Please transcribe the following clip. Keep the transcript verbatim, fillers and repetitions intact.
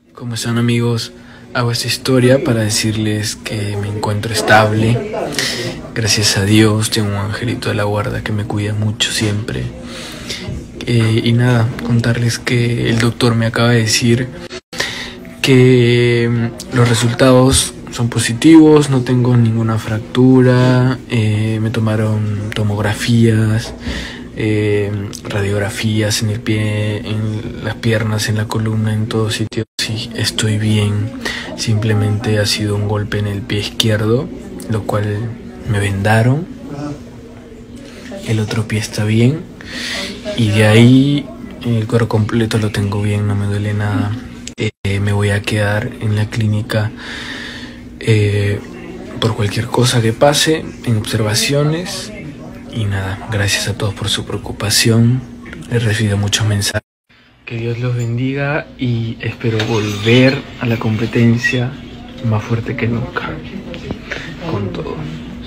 ¿Cómo están, amigos? Hago esta historia para decirles que me encuentro estable. Gracias a Dios, tengo un angelito de la guarda que me cuida mucho siempre. Eh, y nada, contarles que el doctor me acaba de decir que mm, los resultados son positivos, no tengo ninguna fractura, eh, me tomaron tomografías, eh, radiografías en el pie, en las piernas, en la columna, en todos sitios. Sí, estoy bien, simplemente ha sido un golpe en el pie izquierdo, lo cual me vendaron. El otro pie está bien y de ahí el cuerpo completo lo tengo bien, no me duele nada. Eh, me voy a quedar en la clínica eh, por cualquier cosa que pase, en observaciones. Y nada, gracias a todos por su preocupación. He recibido muchos mensajes. Que Dios los bendiga y espero volver a la competencia más fuerte que nunca, con todo.